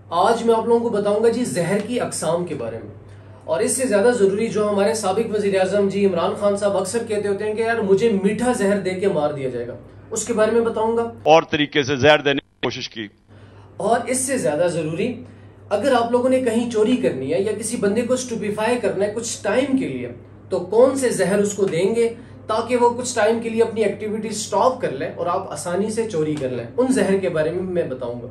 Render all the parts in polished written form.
आज मैं आप लोगों को बताऊंगा जी जहर की अकसाम के बारे में। और इससे ज्यादा जरूरी जो हमारे साबिक वजीर आजम जी इमरान खान साहब अक्सर कहते होते हैं कि यार मुझे मीठा जहर दे के मार दिया जाएगा, उसके बारे में बताऊंगा। और तरीके से जहर देने की कोशिश की। और इससे ज्यादा जरूरी, अगर आप लोगों ने कहीं चोरी करनी है या किसी बंदे को स्टूपिफाई करना है कुछ टाइम के लिए, तो कौन से जहर उसको देंगे ताकि वो कुछ टाइम के लिए अपनी एक्टिविटी स्टॉप कर ले और आप आसानी से चोरी कर लें, उन जहर के बारे में मैं बताऊंगा।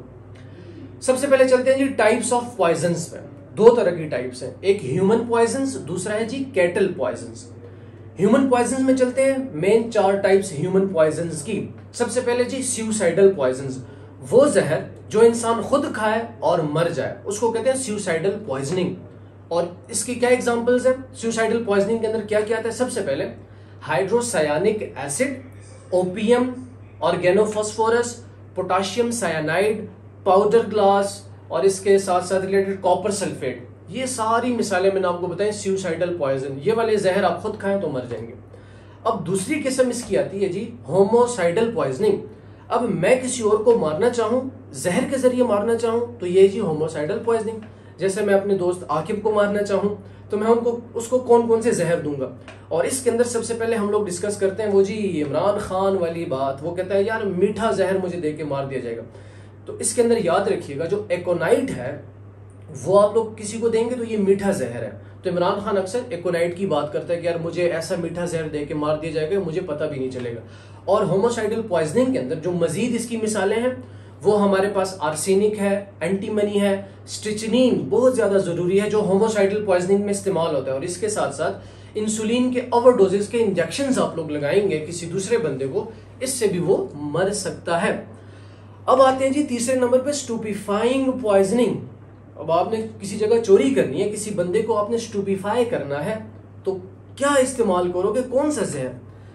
सबसे पहले चलते हैं जी टाइप्स ऑफ पॉइजन्स पे। दो तरह की टाइप्स हैं, एक ह्यूमन पॉइजन्स, दूसरा है जी कैटल पॉइजन्स। ह्यूमन पॉइजन्स में चलते हैं, मेन 4 टाइप्स ह्यूमन पॉइजन्स की। सबसे पहले जी सुसाइडल पॉइजन्स, वो जहर जो इंसान खुद खाए और मर जाए उसको कहते हैं सुसाइडल पॉइजनिंग। और इसकी क्या एग्जांपल्स हैं? सुसाइडल पॉइजनिंग के अंदर क्या क्या आता है? सबसे पहले hydrocyanic acid, opium, organophosphorus, potassium cyanide, powder glass और इसके साथ साथ रिलेटेड कॉपर सल्फेट। ये सारी मिसालें मैंने आपको बताई सुसाइडल पॉइजन। ये वाले जहर आप खुद खाएं तो मर जाएंगे। अब दूसरी किस्म इसकी आती है जी होमोसाइडल पॉइजनिंग। अब मैं किसी और को मारना चाहूं, जहर के जरिए मारना चाहूं, तो ये जी होमोसाइडल पॉइजनिंग। जैसे मैं अपने दोस्त आकिब को मारना चाहूं तो मैं उसको कौन कौन से जहर दूंगा। और इसके अंदर सबसे पहले हम लोग डिस्कस करते हैं वो जी इमरान खान वाली बात। वो कहता है यार मीठा जहर मुझे दे के मार दिया जाएगा। तो इसके अंदर याद रखिएगा जो एकोनाइट है वो आप लोग किसी को देंगे तो ये मीठा जहर है। तो इमरान खान अक्सर एकोनाइट की बात करता है कि यार मुझे ऐसा मीठा जहर दे के मार दिया जाएगा मुझे पता भी नहीं चलेगा। और होमोसाइडल पॉइजनिंग के अंदर जो मजीद इसकी मिसालें हैं वो हमारे पास आर्सेनिक है, एंटीमनी है, स्ट्रिचनीन बहुत ज्यादा जरूरी है जो होमोसाइडल पॉइजनिंग में इस्तेमाल होता है। और इसके साथ साथ इंसुलिन के ओवरडोजेस के इंजेक्शन आप लोग लगाएंगे किसी दूसरे बंदे को, इससे भी वो मर सकता है। अब आते हैं जी तीसरे नंबर पे स्टूपिफाइंग पॉइजनिंग। अब आपने किसी जगह चोरी करनी है, किसी बंदे को आपने स्टूपिफाई करना है, तो क्या इस्तेमाल करोगे? कौन सा जहर?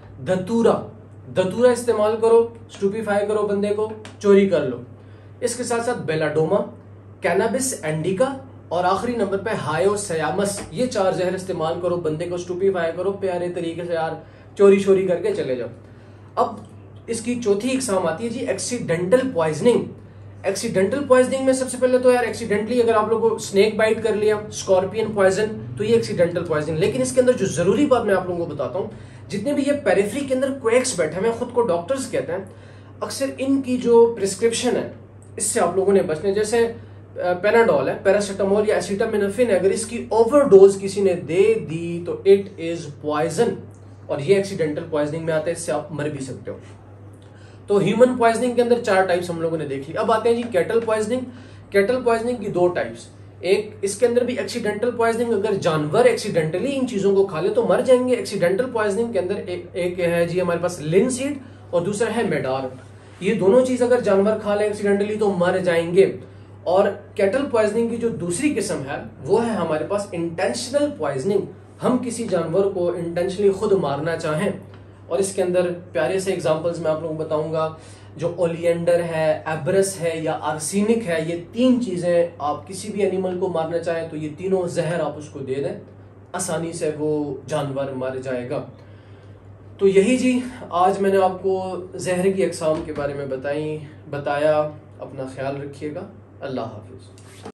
धतूरा इस्तेमाल करो, स्टूपिफाई करो बंदे को, चोरी कर लो। इसके साथ साथ बेलाडोमा, कैनाबिस इंडिका और आखिरी नंबर पे हायोसयामस। ये 4 जहर इस्तेमाल करो, बंदे को स्टूपिफाई करो प्यारे तरीके से, यार चोरी करके चले जाओ। अब इसकी चौथी इकसाम आती है जी एक्सीडेंटल पॉइजनिंग। एक्सीडेंटल पॉइजनिंग में सबसे पहले तो यार एक्सीडेंटली अगर आप लोगों को स्नेक बाइट कर लिया, स्कॉर्पियन पॉइजन, तो ये एक्सीडेंटल पॉइजनिंग। लेकिन इसके अंदर जो जरूरी बात मैं आप लोगों को बताता हूँ, जितने भी ये पेरिफेरी के अंदर क्वेक्स बैठे हैं, खुद को डॉक्टर्स कहते हैं, अक्सर इनकी जो प्रिस्क्रिप्शन है इससे आप लोगों ने बचने। जैसे पेनाडोल है, पैरासिटामोल या एसिटामिनोफेन, अगर इसकी ओवरडोज किसी ने दे दी तो इट इज पॉइजन और ये एक्सीडेंटल पॉइजनिंग में आता है, इससे आप मर भी सकते हो। तो ह्यूमन पॉइजनिंग के अंदर 4 टाइप्स हम लोगों ने देख ली। अब आते हैं जी कैटल पॉइजनिंग। कैटल पॉइजनिंग की 2 टाइप्स, एक इसके अंदर भी एक्सीडेंटल पॉइजनिंग, अगर जानवर एक्सीडेंटली इन चीजों को खा ले तो मर जाएंगे। एक्सीडेंटल पॉइजनिंग के अंदर एक है जी हमारे पास लिनसीड और दूसरा है मेडार। ये दोनों चीज अगर जानवर खा ले एक्सीडेंटली तो मर जाएंगे। और कैटल पॉइजनिंग की जो दूसरी किस्म है वो है हमारे पास इंटेंशनल पॉइजनिंग। हम किसी जानवर को इंटेंशनली खुद मारना चाहें, और इसके अंदर प्यारे से एग्जांपल्स मैं आप लोगों को बताऊंगा। जो ओलियंडर है, एब्रस है या आर्सेनिक है, ये 3 चीजें आप किसी भी एनिमल को मारना चाहें तो ये तीनों जहर आप उसको दे दें, आसानी से वो जानवर मर जाएगा। तो यही जी आज मैंने आपको जहर की अकसाम के बारे में बताया। अपना ख्याल रखिएगा। अल्लाह हाफिज।